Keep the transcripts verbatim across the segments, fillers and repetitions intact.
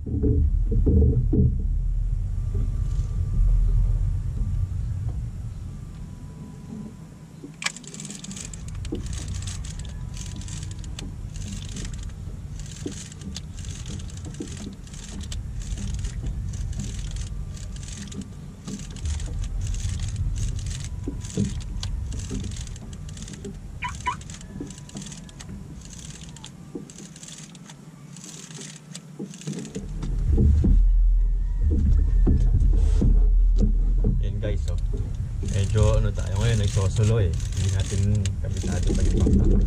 Guys, so medyo ano tayo ngayon, nagsosolo eh, hindi natin kabisado pa yung bangka.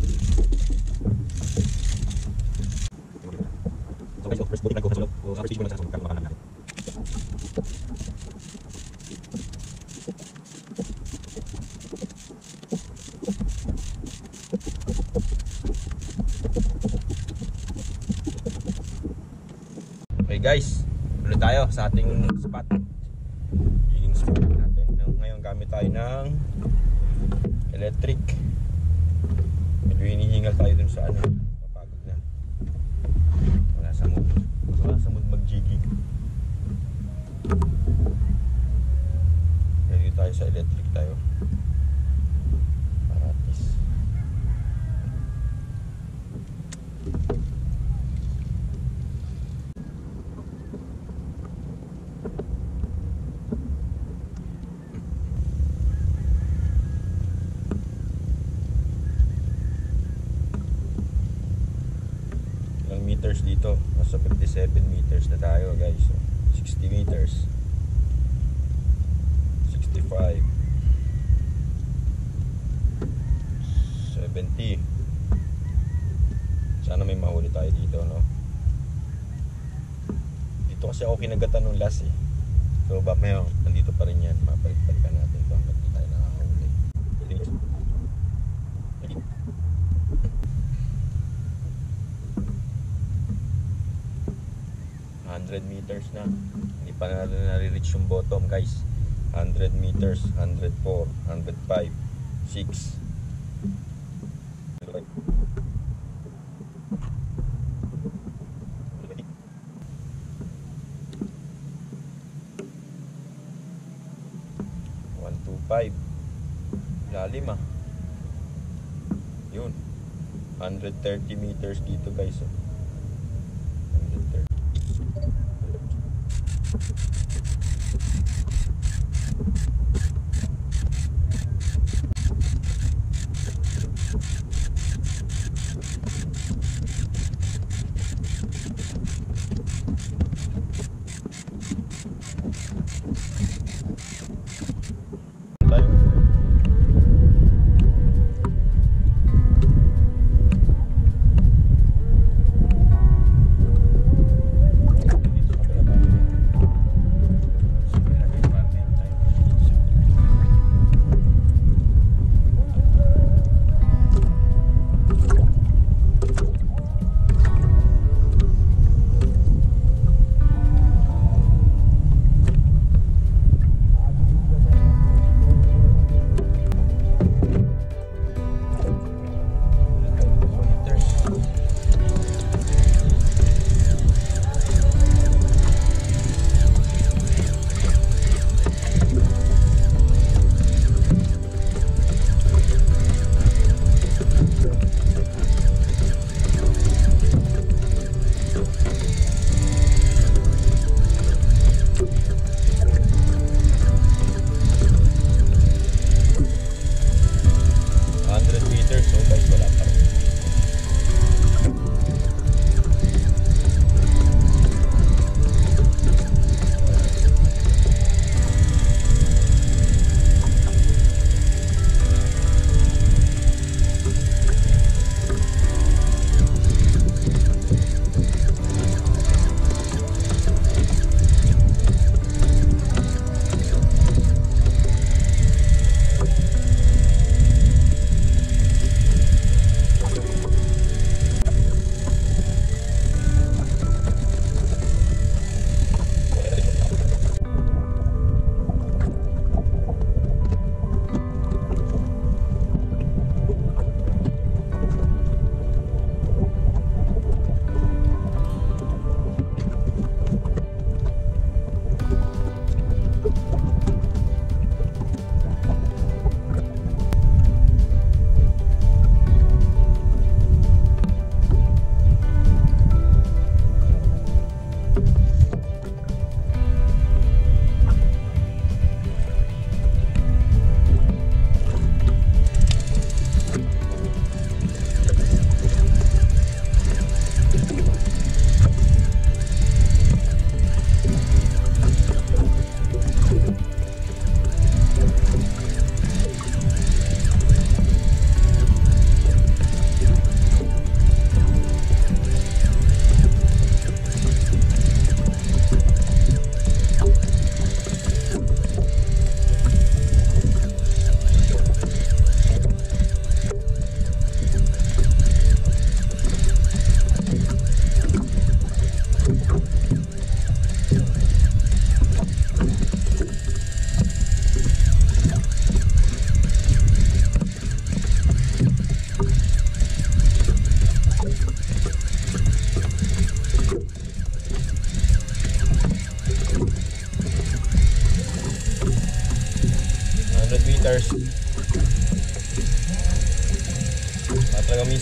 So guys, so first booting lang ko sa solo, o first video mo lang sa solo, kaya makanan natin. Okay guys, ulit tayo sa ating spot. Jigging spot natin. Ngayon gamit tayo ng electric. Medyo hinihingal tayo dun sa ano, mapagod na. Wala sa mood. Wala sa mood mag-jigging. Kaya dito tayo sa electric tayo. Paratis. Meters dito, nasa fifty-seven meters na tayo guys. So, sixty meters, sixty-five, seventy. Sana may mahuli tayo dito, no? Dito kasi ako kinagatan ng last eh. So bak ngayon, nandito pa rin yan. Mapalik-palikan natin ito hanggang di tayo nakakahuli. one hundred meters na, hindi pa natin nare-reach yung bottom guys. One hundred meters, one hundred four, one hundred five, six. one two five. Lalim ah. Yun, one hundred thirty meters dito guys. one hundred thirty.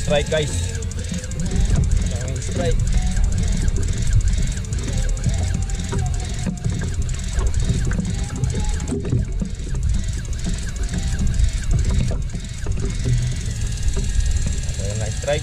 strike guys. Ang strike. Ayan na strike.